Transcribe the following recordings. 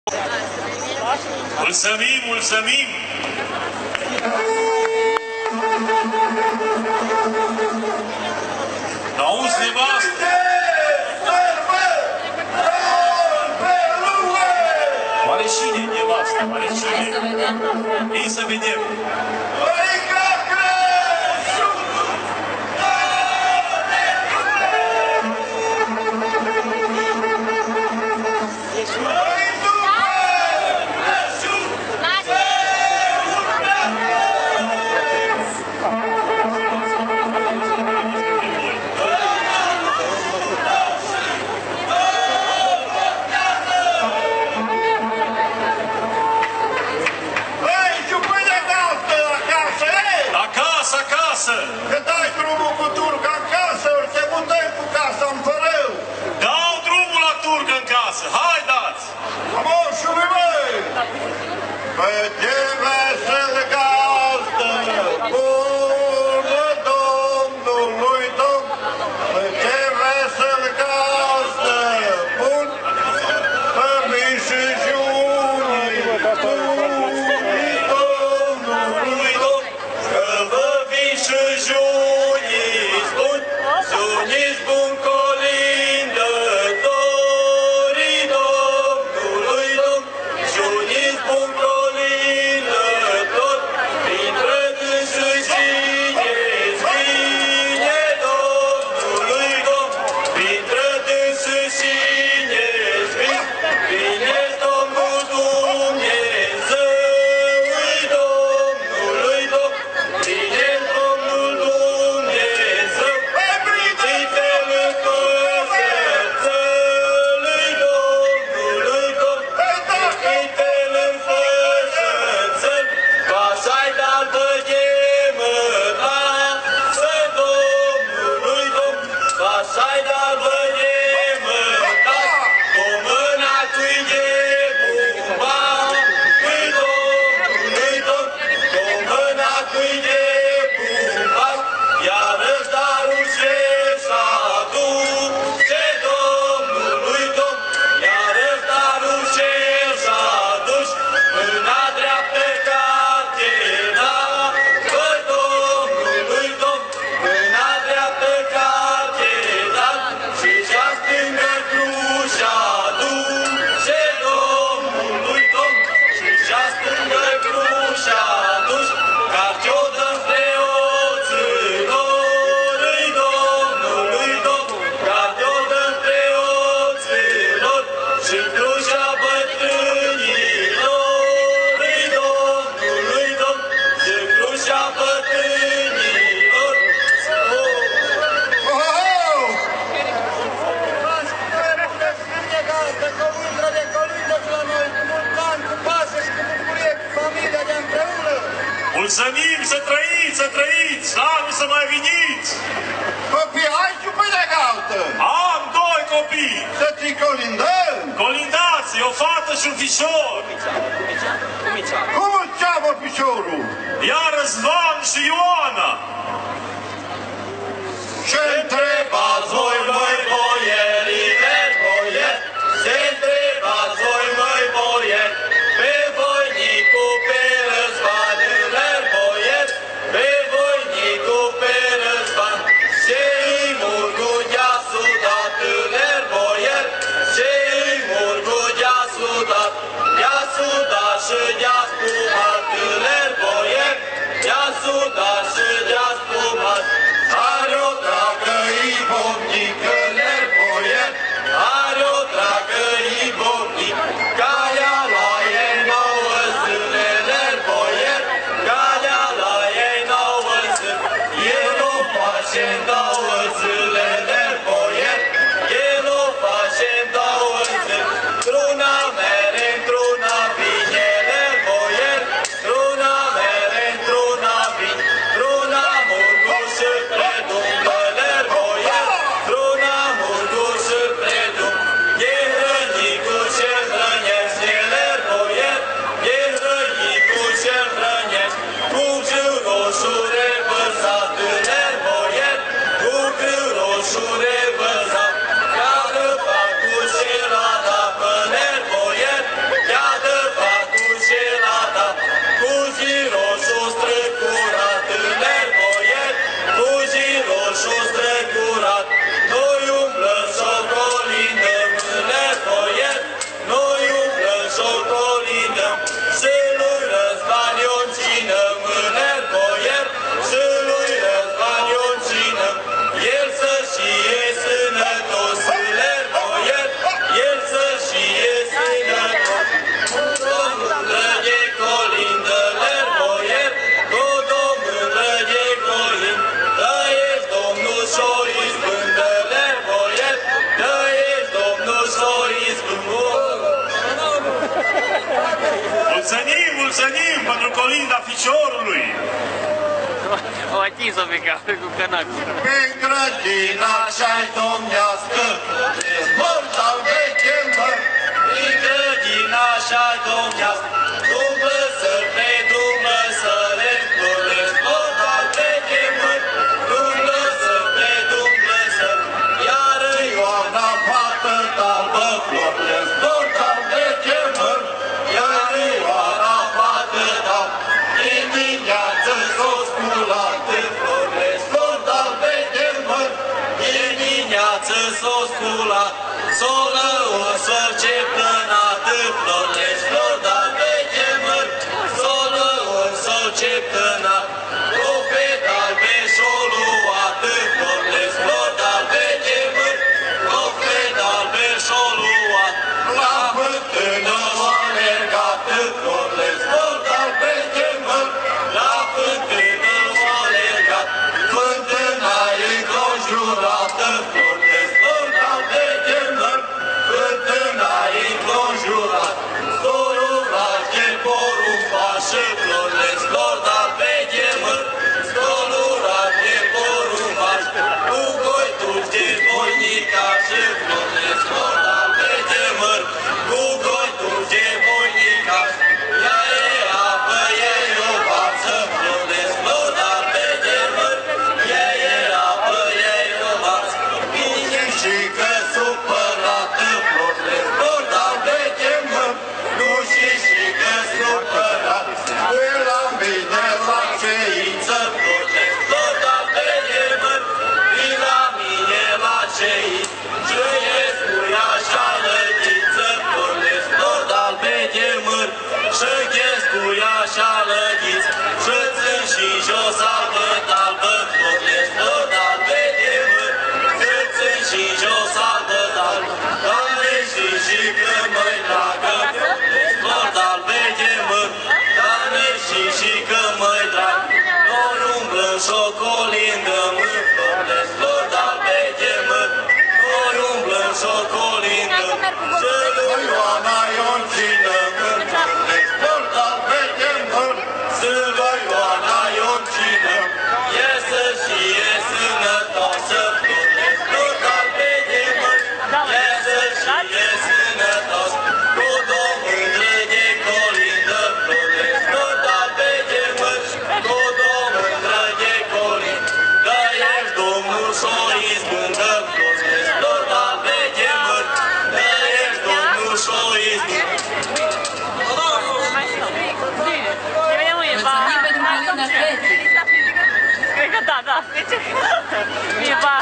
Mulțumim, mulțumim! N-auzi, nevastă? Oare cine e nevastă? Oare cine? Ei să vedem! Că dai drumul cu turca în casă, ori te mutăm cu casa în Fărău. Dau drumul la turcă în casă, hai dați! Moșului măi! Că te vesel gazdă, bună Domnului Domn, că te vesel gazdă, bun, că vii și junii, bunii Domnului Domn, că vă vii și junii spun, suniți bun colindătorii Domnului Domn, suniți bun colindător, printre dânsuri cine-ți vine Domnului Domn, printre dânsuri cine-ți vine Domnul Dumnezeului Domnului Domn, vine Domnul Dumnezeu, uite-l în fășățălui Domnului Domn, uite-l în fășățăl, că așa-i dat băghemă lasă Domnului Domn, că așa-i dat băghemă lasă, cu mâna tu-i de bumba, lui Domnului Domn, cu mâna tu-i de bumba, iar răzdarul și-și aduce Domnului Domn, iar răzdarul și-și aduce, mâna dreaptă catena, că Domnului Domn, mâna dreaptă catena, și cea stângă crucea aduce Domnului Domn, și cea stângă crucea aduce, car ce-o dăm preoților îi Domnului Domn, car ce-o dăm preoților, și crucea bătrânilor îi Domnului Domn, și crucea bătrânilor. Mulțumim, să trăiți, să trăiți, anul să mai veniți! Copii, hai și pe de galtă! Am doi copii! Să-ți colindăm! Colindați, o fată și un fișor! Cum îți cheamă piciorul? Ia Răzvan și Ioana! Ce întrebați voi, măi, boierilor, boieri? Ce întrebați voi, măi, boieri? Pe voinicu, pe Răzvanilor, boieri? Pe voinicu, pe Răzvan? Ce-i murgu deasul datălor, boieri? Ce-i murgu deasul dat? Deasul dat și deas pumatălor, boieri? Deasul dat și deas pumat. Are o dragă ibomnică, ler boier, are o dragă ibomnică, calea la ei nouă zile, ler boier, calea la ei nouă zile, el o face în două zile, ler boier, el o face în două zile, într-una mere, într-una vine, ler boier, mulțumim pentru colinda ficiorului. O atins-o pe cap cu cănacul. Pe grădina cea-i domnească, zbort al veche măr. Pe grădina cea-i domnească, dumblă pe dumblă săre, zbort al veche măr. Dumblă pe dumblă săre, iar Ioana fată talbă, florle, zbort al veche măr. Iar Ioana fată talbă, dimineață s-o sculată, florle, zbort al veche măr. Dimineață s-o sculat, s-o lăut, s-o ceptănată, florle, zbort al veche măr. S-o lăut, s-o ceptănat, cu petal pe și-o luată, florle, zbort al veche măr. Cu petal pe și-o luat, la fântână o alergată, florle, zbort al veche măr. La fântână o alergat, fântâna-i înconjurată, florle, zbort al veche măr. Fântâna-i înconjurat, stoluraș de porumbașă, florle, zbort al veche măr. Stoluraș de porumbaș, cu goituși de voinicașă, florle, zbort al veche măr. Cu goituși de voinicaș, ea e apă, ea e o vață, florle, zbort al veche măr. Ea e apă, ea e o vață, bine și că supărată, florle, zbort al veche măr. Nu și că supărată, de la mine la ceiță, florle, zbort al veche măr. De la mine la ceiță, șăiesc cu ea așa lădiță, florle, zbort al veche măr. Șăiesc cu ea așa lădiță, și-țin și jos albă talbă, florle, zbort al veche măr. Și-țin și jos albă talbă, Doamne și că măi dragă, zbort al veche măr. Doamne și că măi dragă, noi umblăm și-o colindă măr, florle, zbort al veche măr. Noi umblăm și-o colindă măr, și lui Ioana Ioncină măr, florle, zbort al veche măr. Și lui Ioana Ioncină, iesă și e sănătoasă, florle, zbort al veche măr. Iesă și e sănătos, cu două mândră de colindă, florle, zbort al veche măr. Cu două mândră de colindă, că ești Domnul și-o izbândă, florle, zbort al veche măr. Că ești Domnul și-o izbândă. Cred că da. E ba.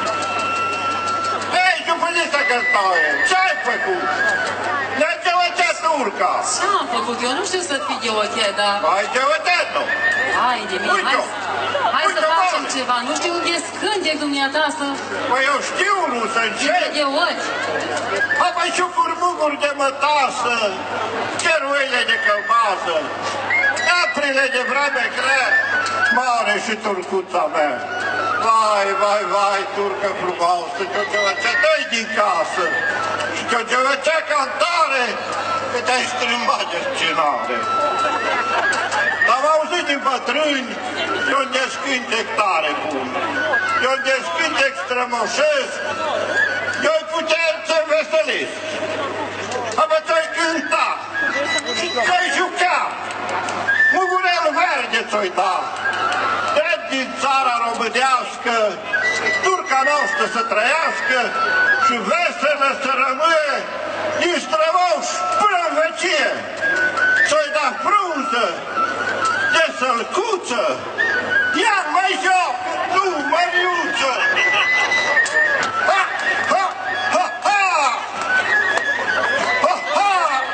Ei, jupânița că stai, ce-ai făcut? Ne-ai găuățat urca. Ce-am făcut? Eu nu știu să fi gheoțet, dar... Ai găuățat-o. Hai de mine, hai să facem ceva. Nu știu unde e scândec dumneata să... Păi eu știu, nu să încep. Gheoți. Apoi și furmuguri de mătasă, cheruile de călbasă, aprile de vreme crea, mare și turcuța mea. Vai, turcă frumoasă, că ce dai din casă și că ce cantare, că te-ai strâmbat de scenare. Am auzit din bătrâni de un descântec tare bun, de un descântec strămoșesc, eu puteam să veselesc. Apoi ți-ai cântat și ți-ai jucat, mugurelul verde ți-ai dat. Drept din țara românească, turca noastră să trăiască și veselă să rămâie din strămoși până în vecie. Ți-ai dat frunză de sălcuță, ia mai joc, tu, Măriuță! Ha, ha, ha, ha! Ha, ha!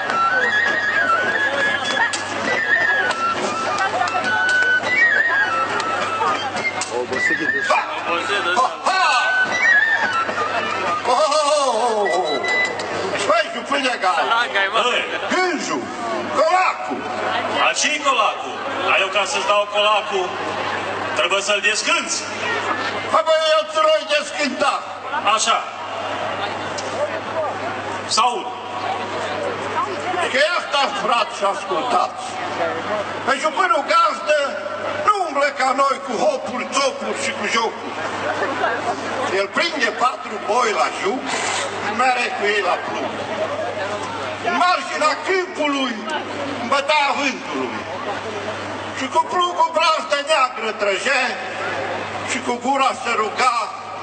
Păi, jupâne gal! Hânju! Colacu! Aci-i colacul. Dar eu ca să-ți dau colacul, trebuie să-l descânți. Apoi eu ți l-oi descânta. Așa. S-aud. Că e asta stați, frați, și ascultați. Pe jupânul gazdă nu umblă ca noi cu hopuri, țopuri și cu jocuri. El prinde 4 boi la juc și mere cu ei la plug. În marginea câmpului, în bătaia vântului. Și cu plugul brazdă neagră trăge și cu gura se ruga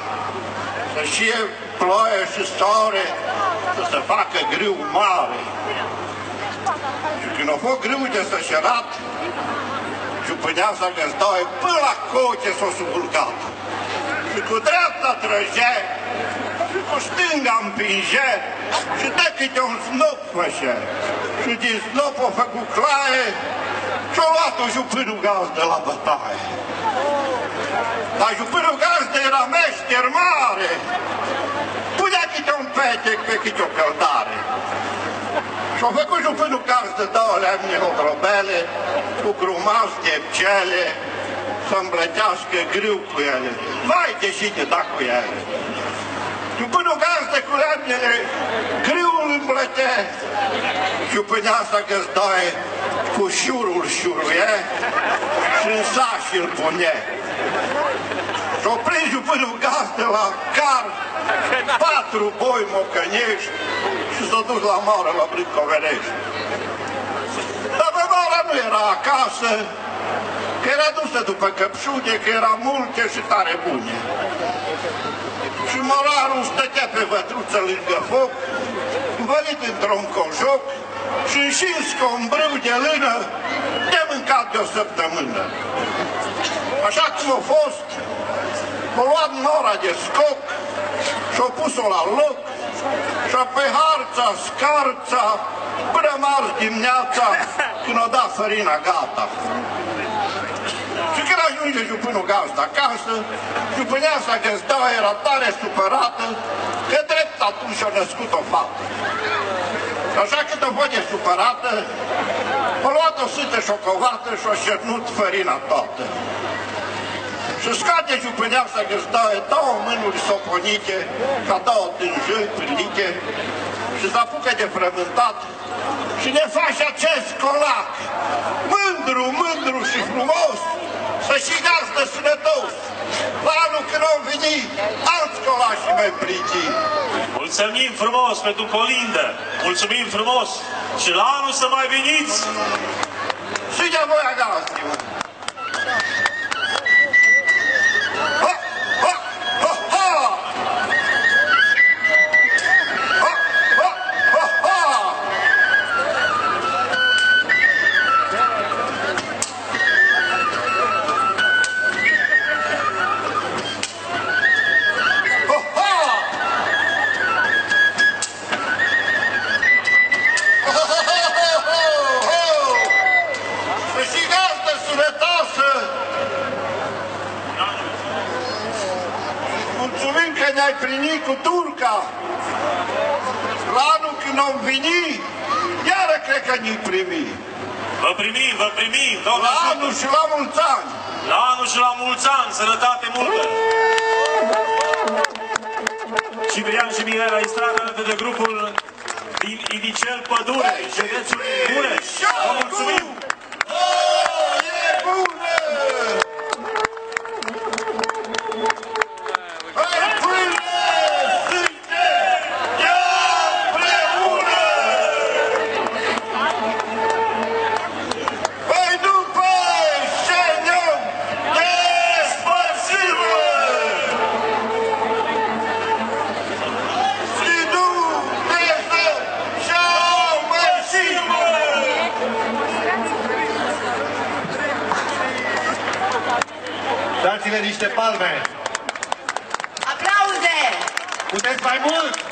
să știe ploaie și soare, să se facă grâu mare. Și când a fost grâu de sășerat, jupâneasa găzdoaie până la coce s-o subulgat. Și cu dreapta trăge, și cu stânga împinge, și de câte un snop fășe. Și din snop o făcut claie, și-o luat-o jupânul gazdă la bătaie. Dar jupânul gazdă era meșter mare, punea câte un petec pe câte o căldare. Și-o făcut jupânul gazdă 2 lemne obrobele, cu grumați de pcele, să îmblătească grâu cu ele. Vai de și de da cu ele. Jupânul gazdă cu lemnele, grâul îmblăte, jupâneasa găzdoaie cu șurul șuruie și în saș îl pune. Și-o prins jupânul gazdă la car 4 boi mocănești și s-a dus la Maură la Brâncovenești. Dar pe Maură nu era acasă, că era dusă după căpșune, că era multe și tare bune. Și morarul stătea pe vătruță lângă foc, învălit într-un cojoc și înșins cu un brâu de lână de mâncat de o săptămână. Așa cum a fost, a luat nora de scoc și-a pus-o la loc și-a pe harța, scarța, până marți dimineața, când o da fărina gata. Și când ajunge jupânul gazdă acasă, jupâneasa găzdoaie era tare supărată, că drept atunci a născut o fată. Așa cât o văd de supărată, a luat o sâtă șocovată și a șernut fărina toată. Și scade jupâneasa găzdoaie 2 mânuri soponite, ca 2 tânjări pârlite, și se apucă de frământat și ne face acest colac, mândru, mândru și frumos, să și gazdă sănătos. La anul când au venit, alți colași mai priti. Mulțumim frumos pentru colindă, mulțumim frumos și la anul să mai veniți. Și de voia gazdii. Ne-ai primit cu turca. La anul când am venit, iară cred că ne-ai primit. Vă primim, Doamne la ajută. Anul și la mulți ani. La anul și la mulți ani, sănătate multă. Ciprian și Mihaela Istradă alături de grupul din Idicel Pădure, județul Mureș. Vă mulțumim! E bună! Dați-le niște palme! Aplauze! Puteți mai mult?